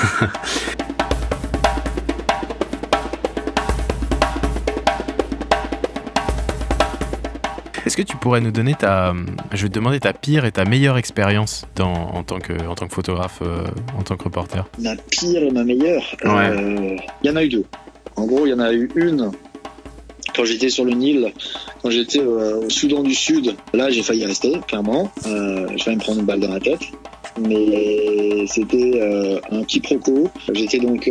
Est-ce que tu pourrais nous donner je vais te demander ta pire et ta meilleure expérience en tant que photographe, en tant que reporter? Ma pire et ma meilleure? Ouais. Il y en a eu 2. En gros, il y en a eu une quand j'étais sur le Nil, quand j'étais au Soudan du Sud. Là, j'ai failli rester, clairement. J'ai failli me prendre une balle dans la tête. Mais c'était un quiproquo. J'étais donc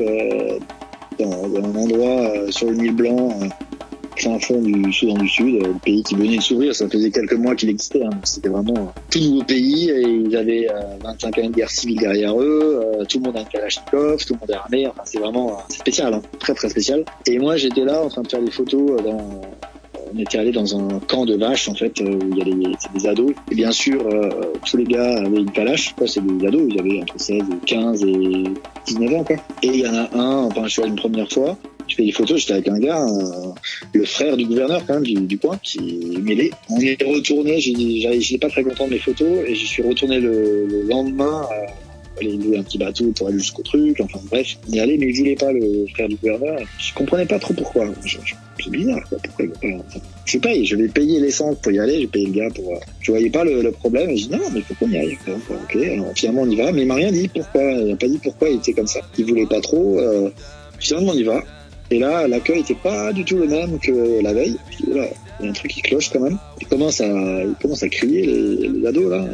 dans un endroit sur le Nil Blanc, fin fond du Soudan du Sud, le pays qui venait de s'ouvrir. Ça faisait quelques mois qu'il existait, donc c'était vraiment un tout nouveau pays et ils avaient 25 années de guerre civile derrière eux, tout le monde a une Kalachnikov, tout le monde est armé, enfin c'est vraiment spécial, très très spécial. Et moi j'étais là en train de faire des photos on était allé dans un camp de vaches en fait où il y a des ados et bien sûr tous les gars avaient une Kalach, c'est des ados, ils avaient entre 16 et 15 et 19 ans quoi. Et il y en a un, je suis allé une première fois, je fais des photos, j'étais avec un gars, le frère du gouverneur quand même du coin, qui est mêlé. On est retourné, j'étais pas très content de mes photos et je suis retourné le lendemain aller louer un petit bateau pour aller jusqu'au truc, enfin bref, on y allait, mais il voulait pas, le frère du gouverneur. Je comprenais pas trop pourquoi. C'est bizarre, quoi. Pourquoi il veut pas, je vais payer l'essence pour y aller, j'ai payé le gars pour. Je voyais pas le problème, et je dis non, mais faut qu'on y aille. Ok, alors finalement on y va, mais il m'a rien dit pourquoi, il m'a pas dit pourquoi il était comme ça. Il voulait pas trop, finalement on y va. Et là, l'accueil était pas du tout le même que la veille. Puis là, il y a un truc qui cloche quand même. Il commence à crier, les ados, là.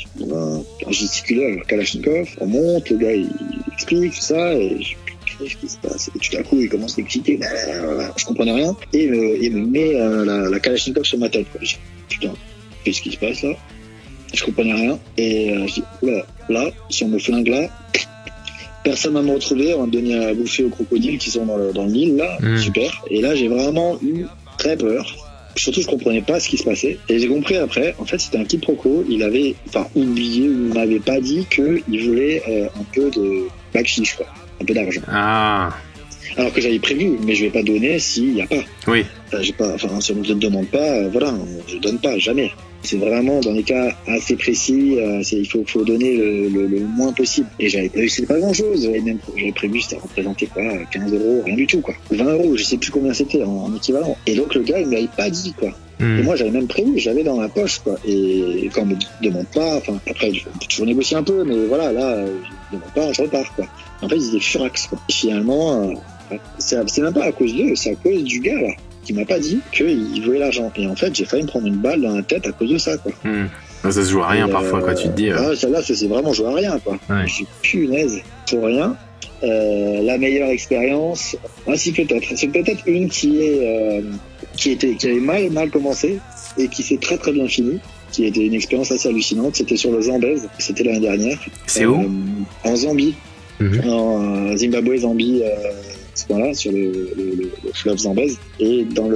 À gesticuler avec leur Kalachnikov. On monte, le gars, il explique tout ça, et qu'est-ce qui se passe? Et tout à coup, il commence à exciter. Je comprenais rien. Et il me met la Kalachnikov sur ma tête, quoi. Je dis, putain, qu'est-ce qui se passe, là? Je comprenais rien. Et je dis, oula, là, si on me flingue là, personne va me retrouver, on va me donner à bouffer aux crocodiles qui sont dans le Nil, là. Super. Et là, j'ai vraiment eu très peur. Surtout, je comprenais pas ce qui se passait. Et j'ai compris après, en fait, c'était un quiproquo. Il avait, oublié, ou il m'avait pas dit qu'il voulait un peu de bakshish, quoi. Un peu d'argent. Ah. Alors que j'avais prévu, mais je vais pas donner s'il y a pas. Oui. Si on ne te demande pas, je donne pas, jamais. C'est vraiment dans des cas assez précis, il faut donner le moins possible. Et j'avais prévu, c'était pas grand chose. J'avais prévu, c'était représenté quoi, 15 €, rien du tout, quoi. 20 €, je sais plus combien c'était en équivalent. Et donc le gars, il me l'avait pas dit, quoi. Et moi, j'avais même prévu, j'avais dans ma poche, quoi. Et quand on me demande pas, après, on peut toujours négocier un peu, mais voilà, là, je ne demande pas, je repars, quoi. En fait, ils étaient furax, quoi. Et finalement, c'est même pas à cause d'eux, c'est à cause du gars, là. qui m'a pas dit qu'il voulait l'argent. Et en fait, j'ai failli me prendre une balle dans la tête à cause de ça, quoi. Ça se joue à rien parfois, quoi, tu te dis. Celle-là, ça s'est vraiment joué à rien, quoi. Ouais. Je suis punaise pour rien. La meilleure expérience, si peut-être. C'est peut-être une qui avait mal commencé et qui s'est très très bien finie, qui a été une expérience assez hallucinante. C'était sur le Zambèze, c'était l'année dernière. C'est où? En Zambie. En Zimbabwe, Zambie, voilà, sur le fleuve Zambèze, et dans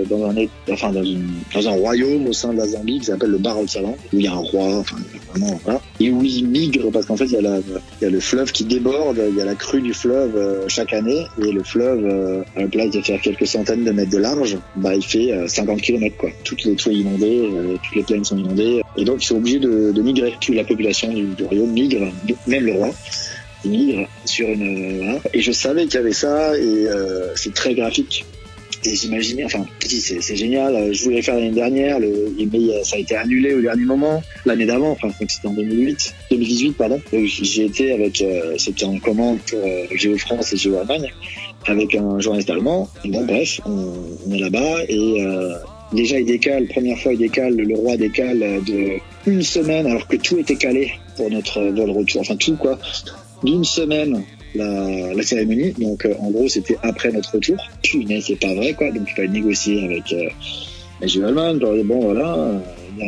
un royaume au sein de la Zambie qui s'appelle le Barotsaland, où il y a un roi, enfin vraiment, voilà, et où ils migrent parce qu'en fait il y a le fleuve qui déborde, il y a la crue du fleuve chaque année, et le fleuve à la place de faire quelques centaines de mètres de large, il fait 50 km, quoi. Toutes les toits inondées, toutes les plaines sont inondées, et donc ils sont obligés de migrer. Toute la population du royaume migre, même le roi migre sur une et je savais qu'il y avait ça, et c'est très graphique, et j'imaginais, c'est génial. Je voulais le faire l'année dernière, mais ça a été annulé au dernier moment l'année d'avant, c'était en 2018 pardon. Donc, j'ai été avec c'était en commande pour Géo France et Géo Allemagne avec un journaliste allemand. Bon bref, on est là-bas, et déjà première fois il décale, le roi décale de une semaine alors que tout était calé pour notre vol retour, tout quoi, d'une semaine la cérémonie. Donc en gros c'était après notre retour. Punaise, c'est pas vrai, quoi. Donc il fallait négocier avec les Géo Allemagne, bon voilà,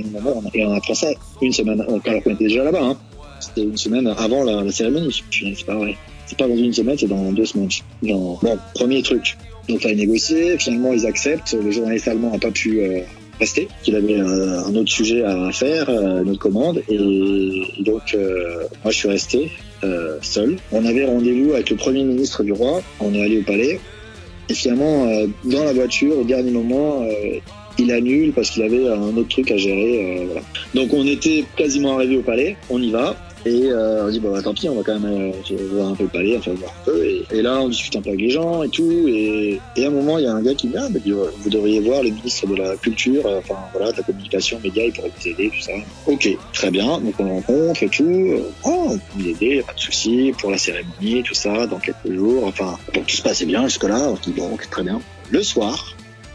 et on apprend ça une semaine alors qu'on était déjà là-bas, hein. C'était une semaine avant la cérémonie. Punaise, c'est pas vrai, c'est pas dans une semaine, c'est dans 2 semaines. Bon, premier truc, donc il fallait négocier, finalement ils acceptent. Le journaliste allemand n'a pas pu rester, qu'il avait un autre sujet à faire, une autre commande, et donc moi je suis resté seul. On avait rendez-vous avec le premier ministre du roi, on est allé au palais, et finalement dans la voiture au dernier moment il annule parce qu'il avait un autre truc à gérer, voilà. Donc on était quasiment arrivé au palais, on y va, et on dit tant pis, on va quand même voir un peu le palais, voir un peu, et là on discute un peu avec les gens et tout, et à un moment il y a un gars qui vient, dit vous devriez voir le ministre de la culture, de la communication, médias, il pourrait vous aider, tout ça. Ok, très bien, donc on le rencontre et tout, on peut vous aider, pas de souci, pour la cérémonie, tout ça, dans quelques jours, donc tout se passait bien jusque-là, on se dit ok, très bien. Le soir,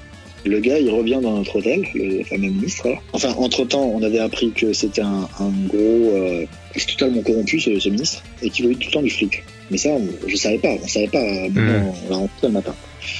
le gars, il revient dans notre hôtel, le fameux ministre. Entre-temps, on avait appris que c'était un gros, totalement corrompu, ce ministre, et qu'il voulait tout le temps du fric. Mais ça, on savait pas, on l'a rencontré le matin.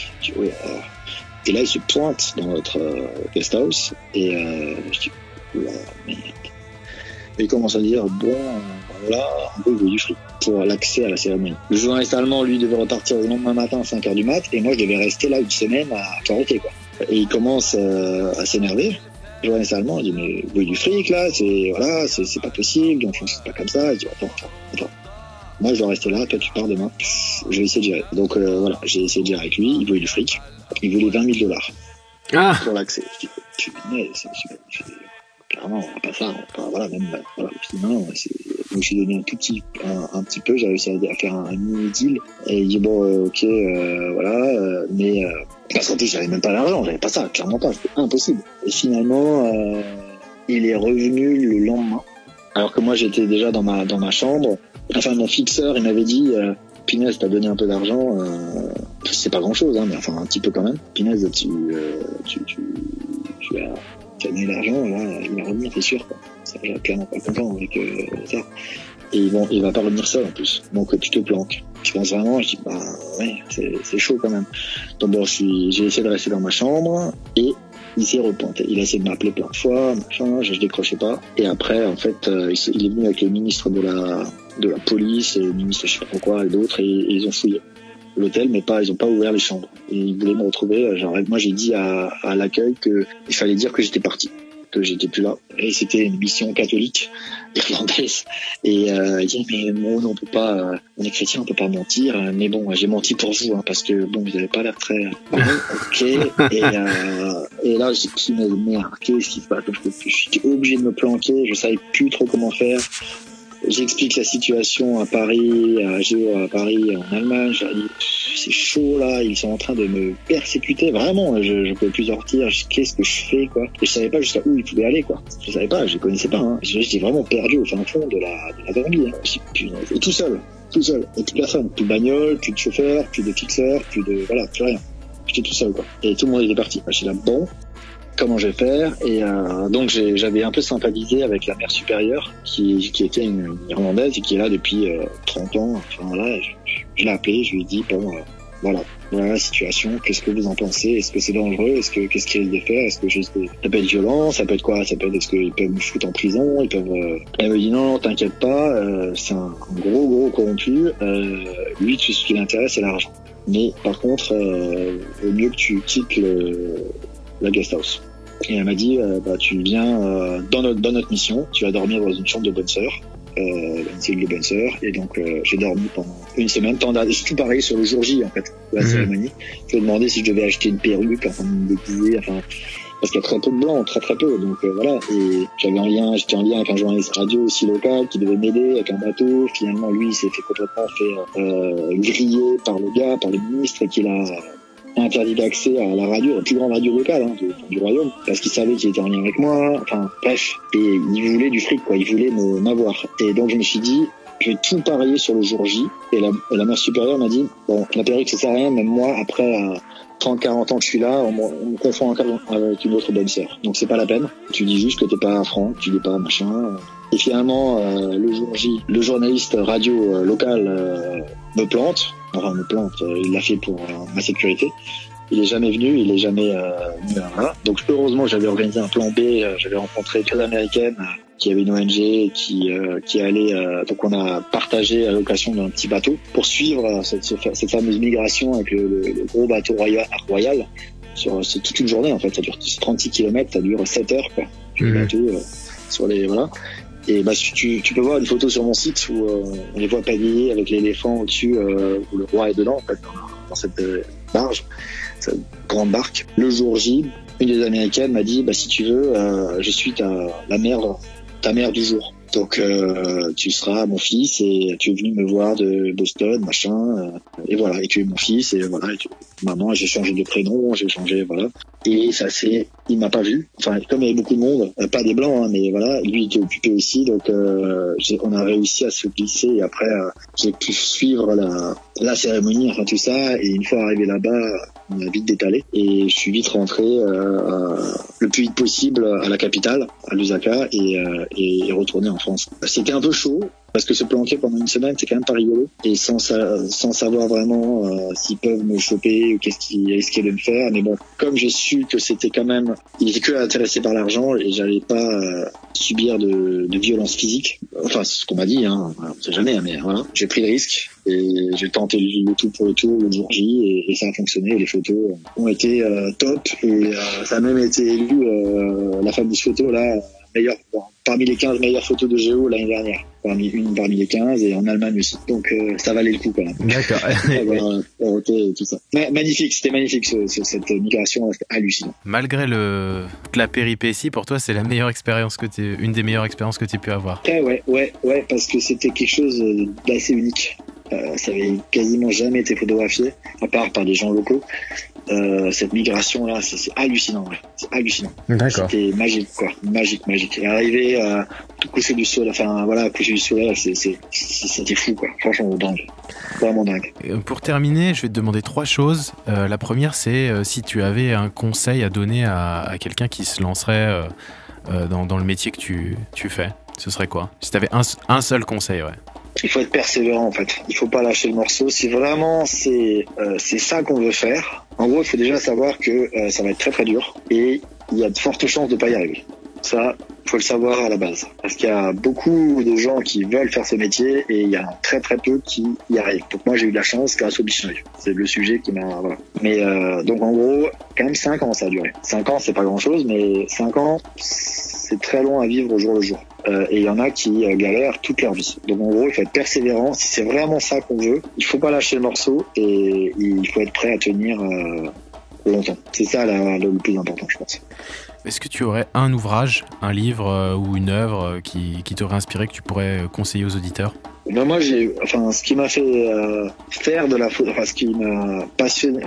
Et là, il se pointe dans notre guest house, et je dis, merde. Et il commence à dire, voilà, un peu, il veut du fric pour l'accès à la cérémonie. Le journaliste allemand, lui, devait repartir le lendemain matin à 5h du mat, et moi, je devais rester là une semaine à arrêter, quoi. Et il commence à s'énerver. Le journaliste allemand, il dit, mais vous voulez du fric, là, c'est pas possible, donc c'est pas comme ça. Il dit, attends. Moi, je dois rester là, toi, tu pars demain. Je vais essayer de gérer. Donc, voilà, j'ai essayé de gérer avec lui, il voulait du fric. Il voulait $20,000 pour l'accès. Je dis, punaise, clairement, on n'a pas ça. Voilà, même, voilà, non, donc j'ai donné un petit peu, j'ai réussi à faire un mini deal, et il dit ok, voilà, mais parce qu'en plus j'avais même pas l'argent, j'avais pas ça, clairement pas, c'était impossible. Et finalement il est revenu le lendemain, alors que moi j'étais déjà dans ma chambre. Mon fixeur, il m'avait dit Pinaise, t'as donné un peu d'argent, c'est pas grand chose, hein, mais un petit peu quand même. Pinaise, tu as donné l'argent, là, il va revenir, c'est sûr, quoi. Ça, j'ai clairement pas content avec ça. Et bon, il va pas revenir seul en plus. Donc tu te planques. Je pense vraiment, je dis ouais, c'est chaud quand même. Donc j'ai essayé de rester dans ma chambre, et il s'est repointé. Il a essayé de m'appeler plein de fois, je décrochais pas. Et après, en fait, il est venu avec le ministre de la police, et le ministre je sais pas pourquoi, et d'autres, et ils ont fouillé l'hôtel, mais ils ont pas ouvert les chambres. Et ils voulaient me retrouver. Moi, j'ai dit à l'accueil que il fallait dire que j'étais parti, que j'étais plus là. Et c'était une mission catholique irlandaise. Et il dit, mais on peut pas, on est chrétien, on peut pas mentir. Mais bon, j'ai menti pour vous, parce que vous avez pas l'air très. Ok. Et là, j'ai dit, mais merde, qu'est-ce qui se passe? J'étais obligé de me planquer. Je savais plus trop comment faire. J'explique la situation à Paris, à Paris, en Allemagne. Je leur dis, c'est chaud là, ils sont en train de me persécuter. Vraiment, je pouvais plus sortir. Qu'est-ce que je fais, quoi? Et je savais pas jusqu'à où ils pouvaient aller, quoi. Je savais pas, je les connaissais pas, hein. J'étais vraiment perdu au fin fond de la Gambie, hein. Et tout seul. Et plus personne. Plus de bagnole, plus de chauffeur, plus de fixeur, plus rien. J'étais tout seul, quoi. Et tout le monde était parti. J'étais là, bon, comment je vais faire? Et donc j'avais un peu sympathisé avec la mère supérieure qui était une Irlandaise et qui est là depuis 30 ans. Enfin voilà, je l'ai appelée, je lui ai dit bon voilà la situation, qu'est-ce que vous en pensez? Est-ce que c'est dangereux? Qu'est-ce qu'ils risquent de faire? Est-ce que ça peut être violent? Ça peut être quoi? Est-ce qu'ils peuvent me foutre en prison? Elle me dit non, t'inquiète pas, c'est un gros corrompu. Lui, tout ce qui l'intéresse, c'est l'argent. Mais par contre, au mieux que tu quittes la guest house. Et elle m'a dit tu viens dans notre mission, tu vas dormir dans une chambre de bonne sœur, une cellule de bonne sœur. Et donc j'ai dormi pendant une semaine. C'est tout pareil sur le jour J en fait de la cérémonie. Je me demandais si je devais acheter une perruque, enfin me déguiser, parce qu'il y a très peu de blancs, très peu. Donc voilà. Et j'étais en lien avec un journaliste radio aussi local qui devait m'aider avec un bateau. Finalement lui il s'est fait complètement griller par le ministre et qu'il a interdit d'accès à la radio, la plus grande radio locale du royaume, parce qu'il savait qu'il était en lien avec moi. Enfin bref, et il voulait du fric, quoi. Il voulait m'avoir. Et donc je me suis dit, je vais tout parier sur le jour J. Et la mère supérieure m'a dit, bon, la perruque ça sert à rien, même moi après 30-40 ans que je suis là, on me confond encore avec une autre bonne sœur. Donc c'est pas la peine. Tu dis juste que t'es pas Franck, tu dis pas machin. Et finalement, le jour J, le journaliste radio local me plante. Il l'a fait pour ma sécurité. Il est jamais venu, il est jamais venu là. Donc heureusement, j'avais organisé un plan B. J'avais rencontré deux Américaines qui avaient une ONG qui allait. Donc on a partagé la location d'un petit bateau pour suivre cette fameuse migration avec le gros bateau royal. C'est toute une journée en fait. Ça dure 36 km, ça dure 7 heures quoi. Le bateau sur les voilà. Et tu peux voir une photo sur mon site où on les voit pavillés avec l'éléphant au-dessus, où le roi est dedans, en fait, dans cette barge, cette grande barque. Le jour J, une des Américaines m'a dit, si tu veux, je suis ta mère du jour. Donc tu seras mon fils et tu es venu me voir de Boston, machin, et voilà, et tu es mon fils, et voilà, maman, j'ai changé de prénom, voilà. Et il m'a pas vu. Enfin, comme il y avait beaucoup de monde, pas des blancs, mais voilà, lui il était occupé aussi, donc on a réussi à se glisser. Et après, j'ai pu suivre la cérémonie, enfin tout ça. Et une fois arrivé là-bas, on a vite détalé et je suis vite rentré le plus vite possible à la capitale, à Lusaka, et retourné en France. C'était un peu chaud. Parce que se planquer pendant une semaine, c'est quand même pas rigolo. Et sans savoir vraiment s'ils peuvent me choper ou qu'est-ce qu'ils risquaient de me faire. Mais bon, comme j'ai su que c'était quand même... Il était que intéressé par l'argent et j'allais pas subir de violence physique. Enfin, c'est ce qu'on m'a dit, on sait jamais, mais voilà. J'ai pris le risque et j'ai tenté le tout pour le tout le jour J et ça a fonctionné. Les photos ont été top et ça a même été élu la fameuse photo là... parmi les 15 meilleures photos de Géo l'année dernière. Parmi les 15 et en Allemagne aussi. Donc ça valait le coup quand même. D'accord. Tout ça. Magnifique, c'était magnifique cette migration, c'était hallucinant. Malgré la péripétie, pour toi c'est une des meilleures expériences que tu aies pu avoir. Ouais, parce que c'était quelque chose d'assez unique. Ça avait quasiment jamais été photographié, à part par des gens locaux. Cette migration là, c'est hallucinant, ouais. C'est hallucinant. D'accord. C'était magique, quoi. Magique. Et arriver à coucher du soleil, coucher du soleil, c'était fou, quoi. Franchement, dingue. Vraiment dingue. Pour terminer, je vais te demander 3 choses. La première, c'est si tu avais un conseil à donner à quelqu'un qui se lancerait dans le métier que tu fais, ce serait quoi? Si tu avais un seul conseil, ouais. Il faut être persévérant en fait. Il faut pas lâcher le morceau. Si vraiment c'est ça qu'on veut faire, en gros, il faut déjà savoir que ça va être très très dur et il y a de fortes chances de pas y arriver. Ça, faut le savoir à la base. Parce qu'il y a beaucoup de gens qui veulent faire ce métier et il y a très très peu qui y arrivent. Donc moi, j'ai eu de la chance grâce au dictionnaire. C'est le sujet qui m'a... Voilà. Mais donc en gros, quand même 5 ans ça a duré. 5 ans, c'est pas grand chose, mais 5 ans, c'est très long à vivre au jour le jour. Et il y en a qui galèrent toute leur vie. Donc en gros, il faut être persévérant. Si c'est vraiment ça qu'on veut, il faut pas lâcher le morceau et il faut être prêt à tenir longtemps. C'est ça le plus important, je pense. Est-ce que tu aurais un ouvrage, un livre ou une œuvre qui t'aurait inspiré, que tu pourrais conseiller aux auditeurs? Moi, ce qui m'a fait faire de la photo, ce qui m'a passionné,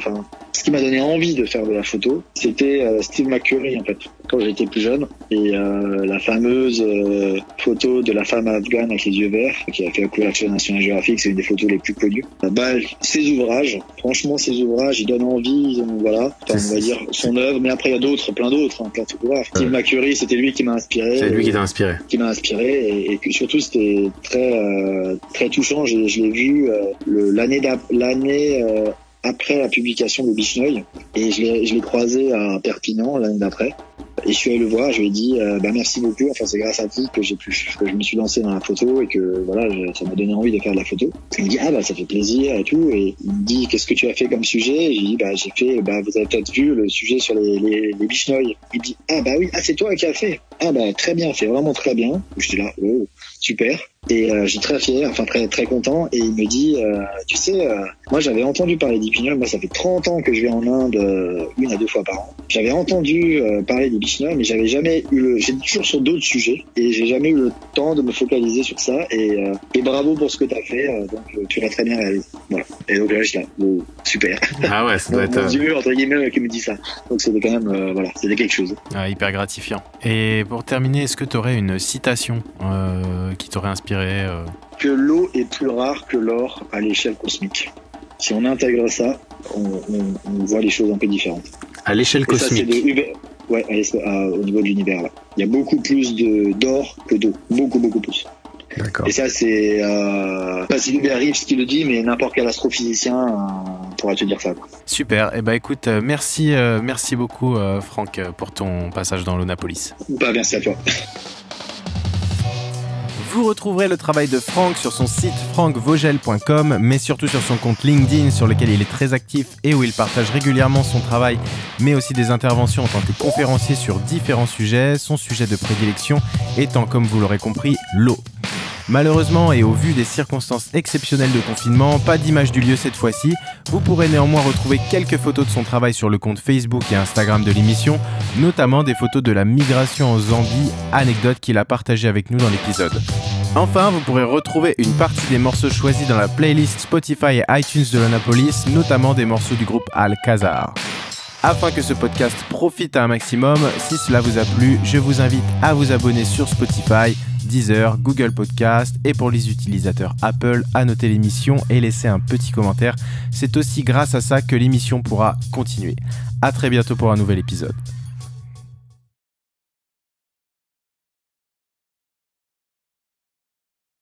Ce qui m'a donné envie de faire de la photo, c'était Steve McCurry en fait, quand j'étais plus jeune. Et la fameuse photo de la femme afghane avec les yeux verts, qui a fait la couverture National Geographic, c'est une des photos les plus connues. Ses ouvrages, franchement, ses ouvrages, ils donnent envie, voilà. Enfin, on va dire son œuvre, mais après il y a d'autres, plein d'autres, plein de photographes. Steve McCurry, c'était lui qui m'a inspiré. C'est lui qui t'a inspiré. Qui m'a inspiré et surtout c'était très touchant. Je l'ai vu l'année après la publication de Bichneuil et je l'ai croisé à Perpignan l'année d'après et je suis allé le voir, je lui ai dit merci beaucoup, enfin c'est grâce à vous que je me suis lancé dans la photo et que voilà, ça m'a donné envie de faire de la photo. Il me dit ça fait plaisir et tout, et il me dit qu'est-ce que tu as fait comme sujet, et je lui dis j'ai fait vous avez peut-être vu le sujet sur les Bichneuil. Il me dit oui, c'est toi qui as fait. Très bien fait, vraiment très bien. J'étais là, oh, super. Et j'étais très fier, enfin très content, et il me dit tu sais, moi j'avais entendu parler des Bichneuil, moi ça fait 30 ans que je vais en Inde 1 à 2 fois par an. J'avais entendu parler des Bichneuil, mais j'avais jamais j'étais toujours sur d'autres sujets et j'ai jamais eu le temps de me focaliser sur ça, et bravo pour ce que tu as fait, donc tu l'as très bien réalisé. Voilà. Et donc là je suis là, oh, super. Ah ouais, ça doit être mon Dieu, entre guillemets, qui me dit ça. Donc c'était quand même voilà, c'était quelque chose. Hyper gratifiant. Et pour terminer, est-ce que tu aurais une citation qui t'aurait inspiré? Que l'eau est plus rare que l'or à l'échelle cosmique. Si on intègre ça, on voit les choses un peu différentes. À l'échelle cosmique. Ouais, au niveau de l'univers là. Il y a beaucoup plus d'or que d'eau, beaucoup plus. D'accord. Et ça c'est Hubert Reeves qui le dit, mais n'importe quel astrophysicien pourra te dire ça. Super. Et écoute, merci beaucoup Franck pour ton passage dans l'Onapolis. Merci à toi. Vous retrouverez le travail de Franck sur son site frankvogel.com, mais surtout sur son compte LinkedIn sur lequel il est très actif et où il partage régulièrement son travail, mais aussi des interventions en tant que conférencier sur différents sujets, son sujet de prédilection étant, comme vous l'aurez compris, l'eau. Malheureusement, et au vu des circonstances exceptionnelles de confinement, pas d'image du lieu cette fois-ci. Vous pourrez néanmoins retrouver quelques photos de son travail sur le compte Facebook et Instagram de l'émission, notamment des photos de la migration en Zambie, anecdote qu'il a partagée avec nous dans l'épisode. Enfin, vous pourrez retrouver une partie des morceaux choisis dans la playlist Spotify et iTunes de l'Onapolis, notamment des morceaux du groupe Al-Khazar. Afin que ce podcast profite à un maximum, si cela vous a plu, je vous invite à vous abonner sur Spotify, Deezer, Google Podcast et pour les utilisateurs Apple, à noter l'émission et laisser un petit commentaire. C'est aussi grâce à ça que l'émission pourra continuer. À très bientôt pour un nouvel épisode.